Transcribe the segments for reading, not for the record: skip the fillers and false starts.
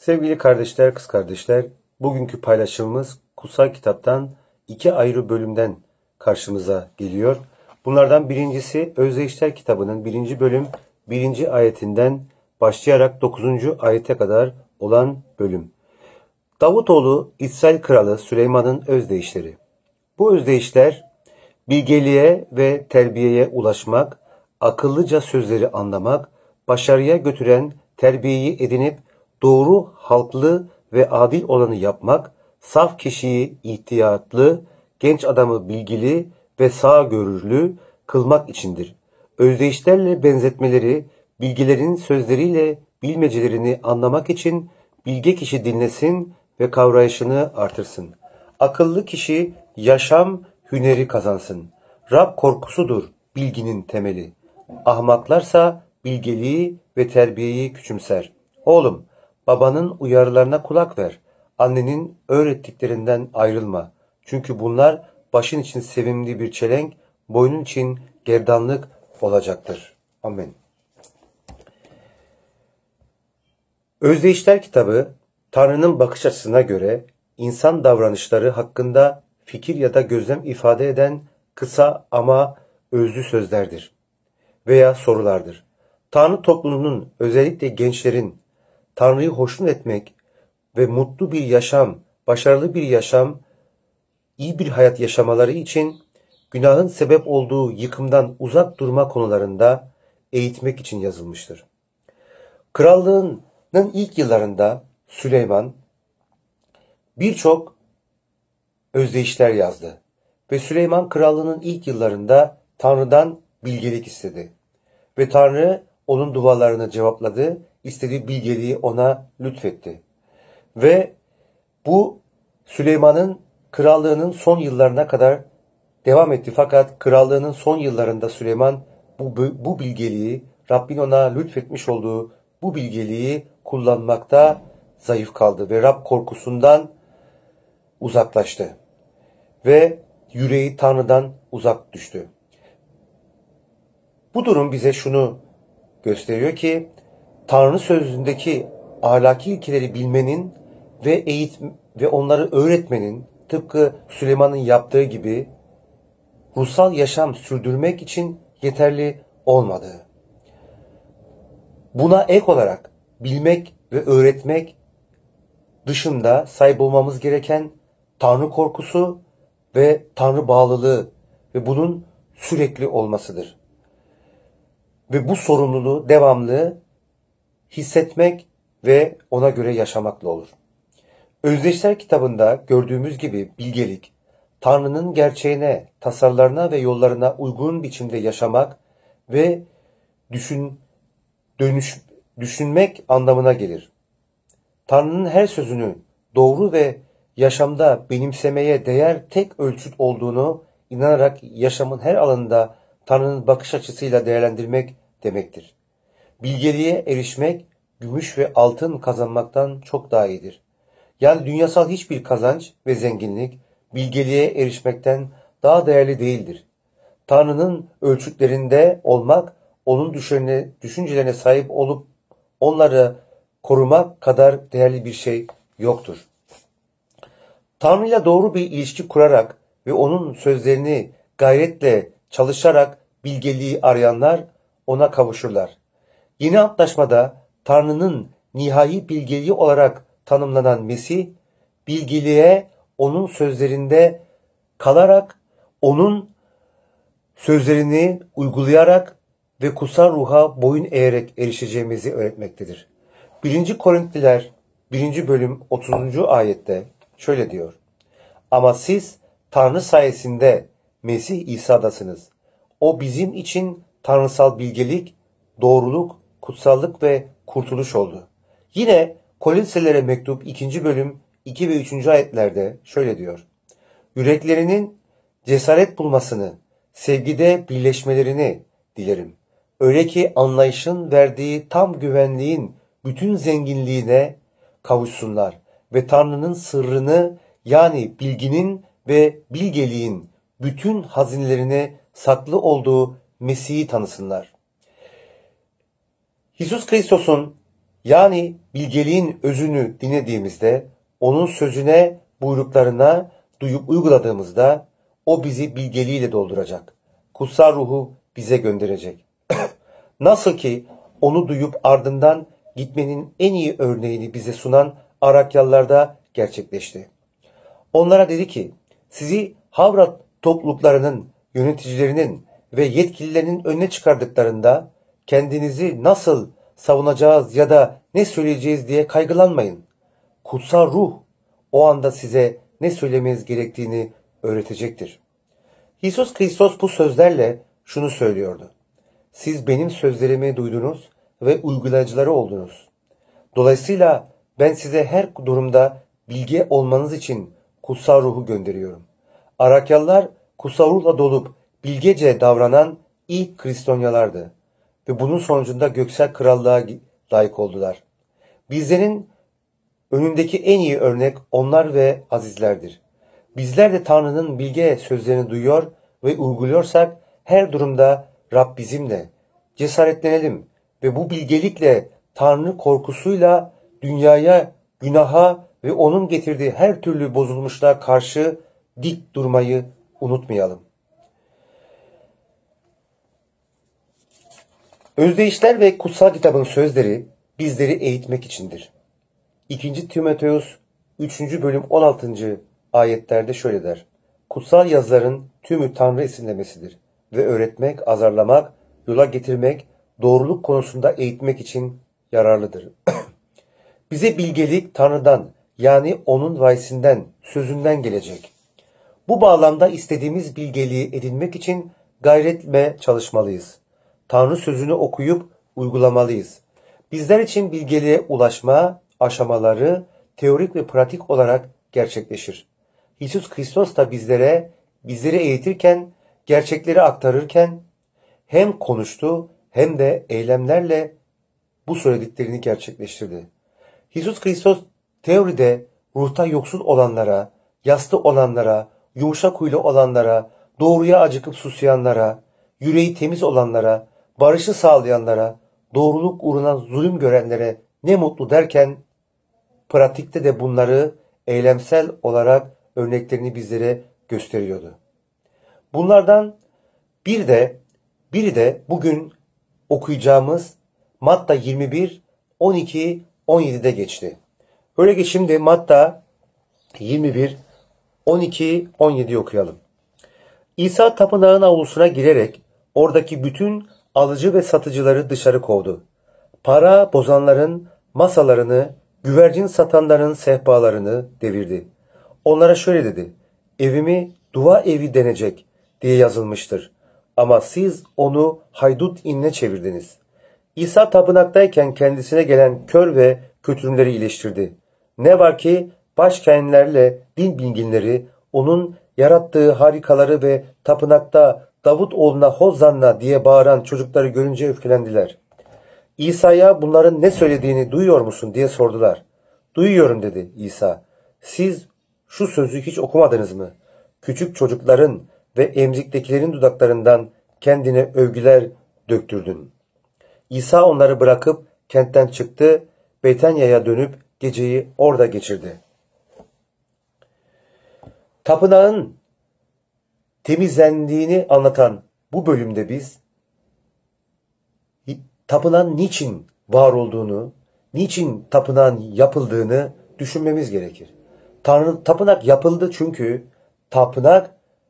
Sevgili kardeşler, kız kardeşler, bugünkü paylaşımımız kutsal kitaptan iki ayrı bölümden karşımıza geliyor. Bunlardan birincisi Özdeyişler kitabının 1. bölüm 1. ayetinden başlayarak 9. ayete kadar olan bölüm. Davutoğlu İsrail Kralı Süleyman'ın özdeyişleri. Bu özdeyişler bilgeliğe ve terbiyeye ulaşmak, akıllıca sözleri anlamak, başarıya götüren terbiyeyi edinip doğru, halklı ve adil olanı yapmak, saf kişiyi ihtiyatlı, genç adamı bilgili ve sağgörülü kılmak içindir. Özdeyişlerle benzetmeleri, bilgilerin sözleriyle bilmecelerini anlamak için bilge kişi dinlesin ve kavrayışını artırsın. Akıllı kişi yaşam hüneri kazansın. Rab korkusudur bilginin temeli. Ahmaklarsa bilgeliği ve terbiyeyi küçümser. Oğlum, babanın uyarılarına kulak ver. Annenin öğrettiklerinden ayrılma. Çünkü bunlar başın için sevimli bir çelenk, boynun için gerdanlık olacaktır. Amin. Özdeyişler kitabı, Tanrı'nın bakış açısına göre insan davranışları hakkında fikir ya da gözlem ifade eden kısa ama özlü sözlerdir veya sorulardır. Tanrı toplumunun, özellikle gençlerin Tanrı'yı hoşnut etmek ve mutlu bir yaşam, başarılı bir yaşam, iyi bir hayat yaşamaları için günahın sebep olduğu yıkımdan uzak durma konularında eğitmek için yazılmıştır. Krallığının ilk yıllarında Süleyman birçok özdeyişler yazdı ve Süleyman krallığının ilk yıllarında Tanrı'dan bilgelik istedi ve Tanrı onun dualarını cevapladı, istediği bilgeliği ona lütfetti ve bu Süleyman'ın krallığının son yıllarına kadar devam etti. Fakat krallığının son yıllarında Süleyman bu bilgeliği, Rabbin ona lütfetmiş olduğu bu bilgeliği kullanmakta zayıf kaldı ve Rab korkusundan uzaklaştı ve yüreği Tanrı'dan uzak düştü. Bu durum bize şunu gösteriyor ki Tanrı sözündeki ahlaki ilkeleri bilmenin ve onları öğretmenin tıpkı Süleyman'ın yaptığı gibi ruhsal yaşam sürdürmek için yeterli olmadığı. Buna ek olarak bilmek ve öğretmek dışında sahip olmamız gereken Tanrı korkusu ve Tanrı bağlılığı ve bunun sürekli olmasıdır. Ve bu sorumluluğu devamlı hissetmek ve ona göre yaşamakla olur. Özdeşler kitabında gördüğümüz gibi bilgelik, Tanrı'nın gerçeğine, tasarlarına ve yollarına uygun biçimde yaşamak ve düşünmek anlamına gelir. Tanrı'nın her sözünü doğru ve yaşamda benimsemeye değer tek ölçüt olduğunu inanarak yaşamın her alanında Tanrı'nın bakış açısıyla değerlendirmek demektir. Bilgeliğe erişmek, gümüş ve altın kazanmaktan çok daha iyidir. Yani dünyasal hiçbir kazanç ve zenginlik bilgeliğe erişmekten daha değerli değildir. Tanrı'nın ölçütlerinde olmak, onun düşüncelerine sahip olup onları korumak kadar değerli bir şey yoktur. Tanrı'yla doğru bir ilişki kurarak ve onun sözlerini gayretle çalışarak bilgeliği arayanlar ona kavuşurlar. Yeni Antlaşmada Tanrı'nın nihai bilgeliği olarak tanımlanan Mesih, bilgeliğe onun sözlerinde kalarak, onun sözlerini uygulayarak ve kutsal ruha boyun eğerek erişeceğimizi öğretmektedir. 1. Korintliler 1. bölüm 30. ayette şöyle diyor. Ama siz Tanrı sayesinde Mesih İsa'dasınız. O bizim için tanrısal bilgelik, doğruluk, kutsallık ve kurtuluş oldu. Yine Korinselilere mektup 2. bölüm 2 ve 3. ayetlerde şöyle diyor. Yüreklerinin cesaret bulmasını, sevgide birleşmelerini dilerim. Öyle ki anlayışın verdiği tam güvenliğin bütün zenginliğine kavuşsunlar ve Tanrı'nın sırrını, yani bilginin ve bilgeliğin bütün hazinelerine saklı olduğu Mesih'i tanısınlar. İsus Kristos'un Yani bilgeliğin özünü dinlediğimizde, onun sözüne, buyruklarına duyup uyguladığımızda o bizi bilgeliğiyle dolduracak. Kutsal ruhu bize gönderecek. Nasıl ki onu duyup ardından gitmenin en iyi örneğini bize sunan Arakyalılarda gerçekleşti. Onlara dedi ki, sizi Havrat topluluklarının, yöneticilerinin ve yetkililerinin önüne çıkardıklarında kendinizi nasıl savunacağız ya da ne söyleyeceğiz diye kaygılanmayın. Kutsal ruh o anda size ne söylemeniz gerektiğini öğretecektir. İsus Kristos bu sözlerle şunu söylüyordu. Siz benim sözlerimi duydunuz ve uygulayıcıları oldunuz. Dolayısıyla ben size her durumda bilge olmanız için kutsal ruhu gönderiyorum. Arakyalılar kutsal ruhla dolup bilgece davranan ilk Hristiyanlardı ve bunun sonucunda göksel krallığa layık oldular. Bizlerin önündeki en iyi örnek onlar ve azizlerdir. Bizler de Tanrı'nın bilge sözlerini duyuyor ve uyguluyorsak her durumda Rab bizimle. Cesaretlenelim ve bu bilgelikle Tanrı korkusuyla dünyaya, günaha ve onun getirdiği her türlü bozulmuşluğa karşı dik durmayı unutmayalım. Özdeyişler ve kutsal kitabın sözleri bizleri eğitmek içindir. 2. Timoteus 3. bölüm 16. ayetlerde şöyle der. Kutsal yazıların tümü Tanrı esinlemesidir ve öğretmek, azarlamak, yola getirmek, doğruluk konusunda eğitmek için yararlıdır. Bize bilgelik Tanrı'dan yani onun vahisinden, sözünden gelecek. Bu bağlamda istediğimiz bilgeliği edinmek için gayretle çalışmalıyız. Tanrı sözünü okuyup uygulamalıyız. Bizler için bilgeliğe ulaşma aşamaları teorik ve pratik olarak gerçekleşir. İsus Kristos da bizleri eğitirken, gerçekleri aktarırken hem konuştu hem de eylemlerle bu söylediklerini gerçekleştirdi. İsus Kristos teoride ruhta yoksul olanlara, yastı olanlara, yumuşak huylu olanlara, doğruya acıkıp susayanlara, yüreği temiz olanlara, barışı sağlayanlara, doğruluk uğruna zulüm görenlere ne mutlu derken, pratikte de bunları eylemsel olarak örneklerini bizlere gösteriyordu. Bunlardan biri de bugün okuyacağımız Matta 21, 12, 17'de geçti. Öyle ki şimdi Matta 21, 12, 17'yi okuyalım. İsa tapınağın avlusuna girerek oradaki bütün alıcı ve satıcıları dışarı kovdu. Para bozanların masalarını, güvercin satanların sehpalarını devirdi. Onlara şöyle dedi. Evimi dua evi denecek diye yazılmıştır. Ama siz onu haydut inine çevirdiniz. İsa tapınaktayken kendisine gelen kör ve kötürümleri iyileştirdi. Ne var ki başkâhinlerle din bilginleri onun yarattığı harikaları ve tapınakta Davut oğluna Hozzanna diye bağıran çocukları görünce öfkelendiler. İsa'ya bunların ne söylediğini duyuyor musun diye sordular. Duyuyorum dedi İsa. Siz şu sözü hiç okumadınız mı? Küçük çocukların ve emziktekilerin dudaklarından kendine övgüler döktürdün. İsa onları bırakıp kentten çıktı, Betanya'ya dönüp geceyi orada geçirdi. Tapınağın temizlendiğini anlatan bu bölümde biz tapınağın niçin var olduğunu, niçin tapınağın yapıldığını düşünmemiz gerekir. Tapınak yapıldı çünkü tapınak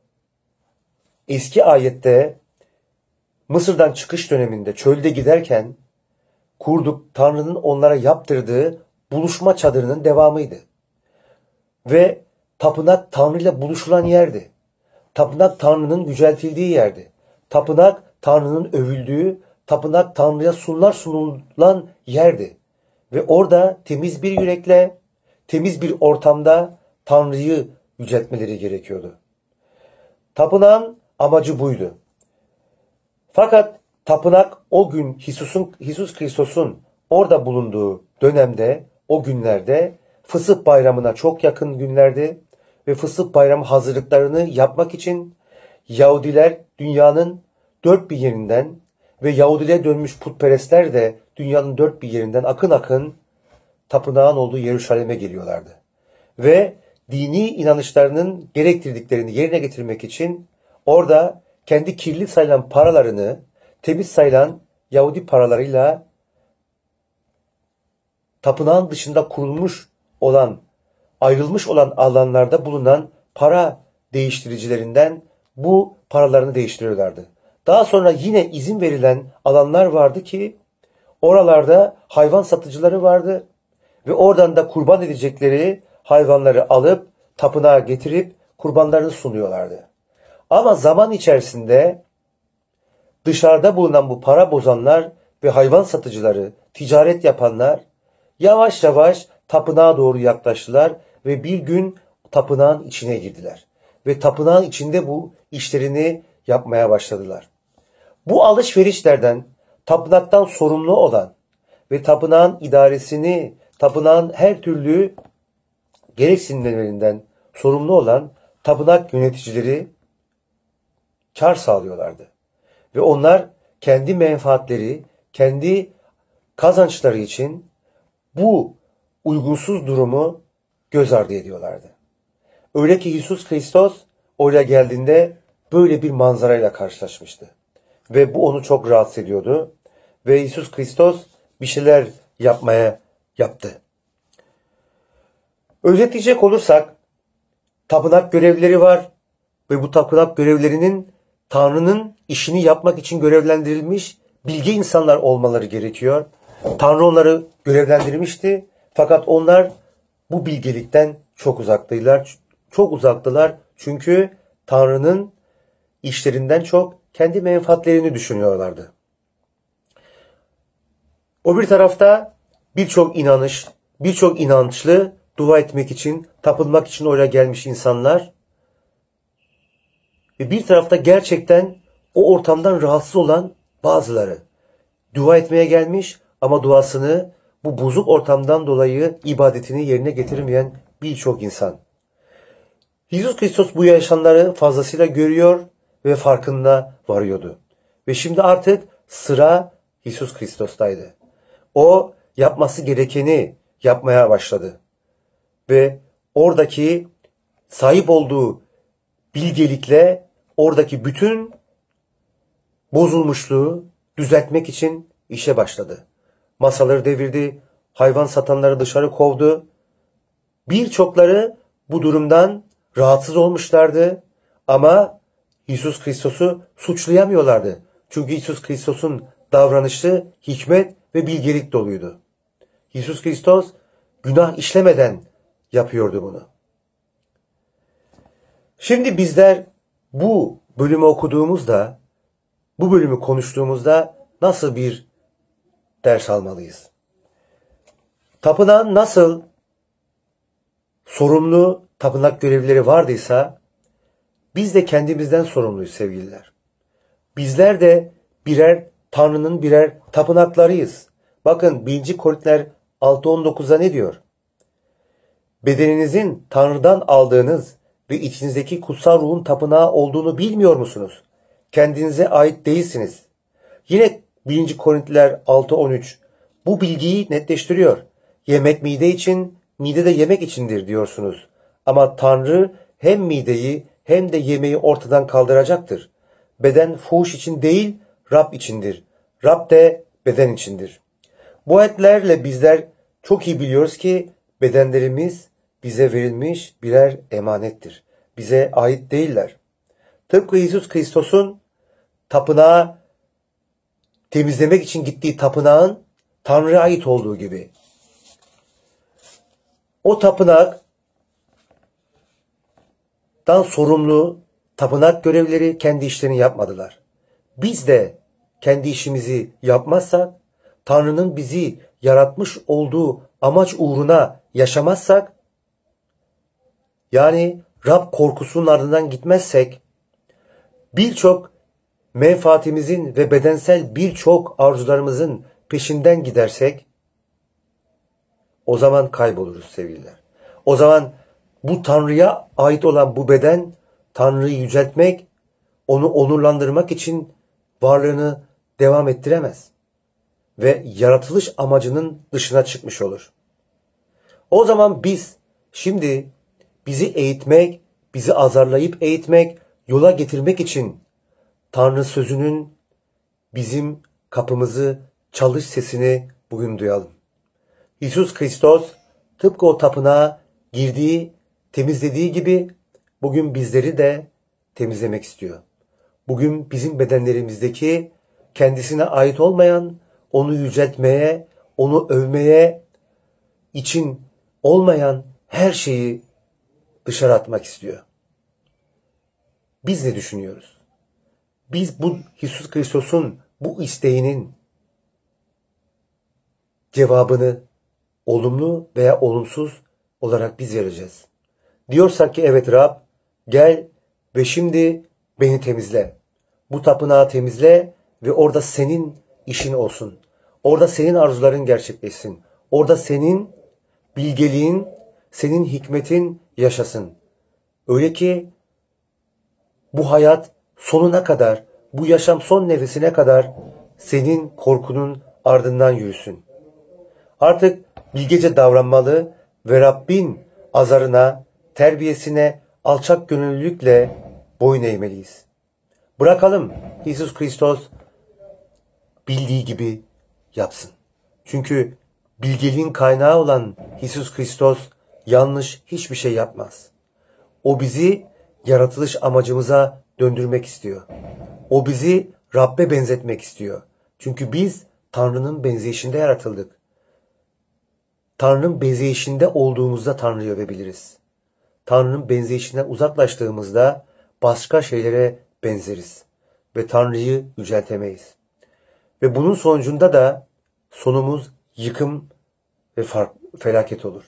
eski ayette Mısır'dan çıkış döneminde çölde giderken Tanrı'nın onlara yaptırdığı buluşma çadırının devamıydı. Ve tapınak Tanrı ile buluşulan yerdi. Tapınak Tanrı'nın yüceltildiği yerdi. Tapınak Tanrı'nın övüldüğü, tapınak Tanrı'ya sunulan yerdi. Ve orada temiz bir yürekle, temiz bir ortamda Tanrı'yı yüceltmeleri gerekiyordu. Tapınağın amacı buydu. Fakat tapınak o gün İsus Kristos'un orada bulunduğu dönemde, o günlerde Fısıh Bayramı'na çok yakın günlerdi ve Fısıh Bayramı hazırlıklarını yapmak için Yahudiler dünyanın dört bir yerinden ve Yahudiliğe dönmüş putperestler de dünyanın dört bir yerinden akın akın tapınağın olduğu Yeruşalim'e geliyorlardı. Ve dini inanışlarının gerektirdiklerini yerine getirmek için orada kendi kirli sayılan paralarını temiz sayılan Yahudi paralarıyla tapınağın dışında kurulmuş olan, ayrılmış olan alanlarda bulunan para değiştiricilerinden bu paralarını değiştiriyorlardı. Daha sonra yine izin verilen alanlar vardı ki oralarda hayvan satıcıları vardı ve oradan da kurban edecekleri hayvanları alıp tapınağa getirip kurbanlarını sunuyorlardı. Ama zaman içerisinde dışarıda bulunan bu para bozanlar ve hayvan satıcıları, ticaret yapanlar yavaş yavaş tapınağa doğru yaklaştılar ve bir gün tapınağın içine girdiler. Ve tapınağın içinde bu işlerini yapmaya başladılar. Bu alışverişlerden, tapınaktan sorumlu olan ve tapınağın idaresini, tapınağın her türlü gereksinimlerinden sorumlu olan tapınak yöneticileri kar sağlıyorlardı. Ve onlar kendi menfaatleri, kendi kazançları için bu uygunsuz durumu göz ardı ediyorlardı. Öyle ki İsus Hristos oraya geldiğinde böyle bir manzarayla karşılaşmıştı. Ve bu onu çok rahatsız ediyordu. Ve İsus Hristos bir şeyler yaptı. Özetleyecek olursak tapınak görevlileri var ve bu tapınak görevlilerinin Tanrı'nın işini yapmak için görevlendirilmiş bilge insanlar olmaları gerekiyor. Tanrı onları görevlendirmişti fakat onlar bu bilgelikten çok uzaktılar. Çok uzaktılar çünkü Tanrı'nın işlerinden çok kendi menfaatlerini düşünüyorlardı. O bir tarafta birçok inançlı dua etmek için, tapınmak için oraya gelmiş insanlar ve bir tarafta gerçekten o ortamdan rahatsız olan bazıları dua etmeye gelmiş ama duasını bu bozuk ortamdan dolayı ibadetini yerine getirmeyen birçok insan. İsus Hristos bu yaşananları fazlasıyla görüyor ve farkında varıyordu. Ve şimdi artık sıra İsus Hristos'taydı. O yapması gerekeni yapmaya başladı. Ve oradaki sahip olduğu bilgelikle oradaki bütün bozulmuşluğu düzeltmek için işe başladı. Masaları devirdi, hayvan satanları dışarı kovdu. Birçokları bu durumdan rahatsız olmuşlardı ama İsus Hristos'u suçlayamıyorlardı. Çünkü İsus Hristos'un davranışı hikmet ve bilgelik doluydu. İsus Hristos günah işlemeden yapıyordu bunu. Şimdi bizler bu bölümü okuduğumuzda, bu bölümü konuştuğumuzda nasıl bir ders almalıyız? Tapınağın nasıl sorumlu tapınak görevlileri vardıysa biz de kendimizden sorumluyuz sevgililer. Bizler de Tanrı'nın birer tapınaklarıyız. Bakın 1. Korintiler 6:19'da ne diyor? Bedeninizin Tanrı'dan aldığınız ve içinizdeki kutsal ruhun tapınağı olduğunu bilmiyor musunuz? Kendinize ait değilsiniz. Yine 1. Korintiler 6:13 bu bilgiyi netleştiriyor. Yemek mide için, mide de yemek içindir diyorsunuz. Ama Tanrı hem mideyi hem de yemeği ortadan kaldıracaktır. Beden fuhuş için değil, Rab içindir. Rab de beden içindir. Bu ayetlerle bizler çok iyi biliyoruz ki bedenlerimiz bize verilmiş birer emanettir. Bize ait değiller. Tıpkı İsus Hristos'un tapınağı temizlemek için gittiği tapınağın Tanrı'ya ait olduğu gibi. O tapınaktan sorumlu tapınak görevlileri kendi işlerini yapmadılar. Biz de kendi işimizi yapmazsak, Tanrı'nın bizi yaratmış olduğu amaç uğruna yaşamazsak, yani Rab korkusunun ardından gitmezsek, birçok menfaatimizin ve bedensel birçok arzularımızın peşinden gidersek, o zaman kayboluruz sevgililer. O zaman bu Tanrı'ya ait olan bu beden, Tanrı'yı yüceltmek, onu onurlandırmak için varlığını devam ettiremez ve yaratılış amacının dışına çıkmış olur. O zaman biz şimdi bizi eğitmek, bizi azarlayıp eğitmek, yola getirmek için Tanrı sözünün bizim kapımızı çalış sesini bugün duyalım. İsus Kristos tıpkı o tapınağa girdiği, temizlediği gibi bugün bizleri de temizlemek istiyor. Bugün bizim bedenlerimizdeki kendisine ait olmayan, onu yüceltmeye, onu övmeye için olmayan her şeyi dışarı atmak istiyor. Biz ne düşünüyoruz? Biz bu İsus Kristos'un bu isteğinin cevabını olumlu veya olumsuz olarak biz vereceğiz. Diyorsak ki evet Rab gel ve şimdi beni temizle. Bu tapınağı temizle ve orada senin işin olsun. Orada senin arzuların gerçekleşsin. Orada senin bilgeliğin, senin hikmetin yaşasın. Öyle ki bu hayat sonuna kadar, bu yaşam son nefesine kadar senin korkunun ardından yürüsün. Artık bilgece davranmalı ve Rabbin azarına, terbiyesine alçak gönüllülükle boyun eğmeliyiz. Bırakalım İsus Kristos bildiği gibi yapsın. Çünkü bilgeliğin kaynağı olan İsus Kristos yanlış hiçbir şey yapmaz. O bizi yaratılış amacımıza döndürmek istiyor. O bizi Rabbe benzetmek istiyor. Çünkü biz Tanrı'nın benzeyişinde yaratıldık. Tanrı'nın benzeyişinde olduğumuzda Tanrı'yı övebiliriz. Tanrı'nın benzeyişinden uzaklaştığımızda başka şeylere benzeriz. Ve Tanrı'yı yüceltemeyiz. Ve bunun sonucunda da sonumuz yıkım ve felaket olur.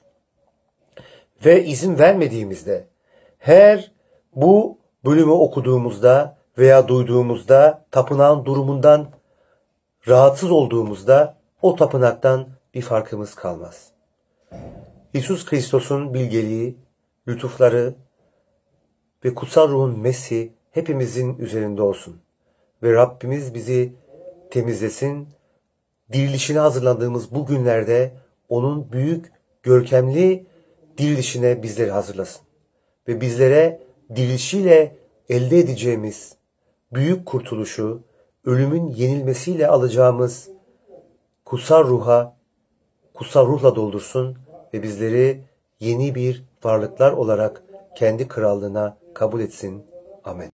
Ve izin vermediğimizde her bu bölümü okuduğumuzda veya duyduğumuzda tapınağın durumundan rahatsız olduğumuzda o tapınaktan bir farkımız kalmaz. İsus Kristos'un bilgeliği, lütufları ve kutsal ruhun mesih hepimizin üzerinde olsun. Ve Rabbimiz bizi temizlesin. Dirilişine hazırlandığımız bu günlerde onun büyük, görkemli dirilişine bizleri hazırlasın. Ve bizlere dirilişiyle elde edeceğimiz büyük kurtuluşu, ölümün yenilmesiyle alacağımız kutsal ruhla doldursun ve bizleri yeni bir varlıklar olarak kendi krallığına kabul etsin. Amin.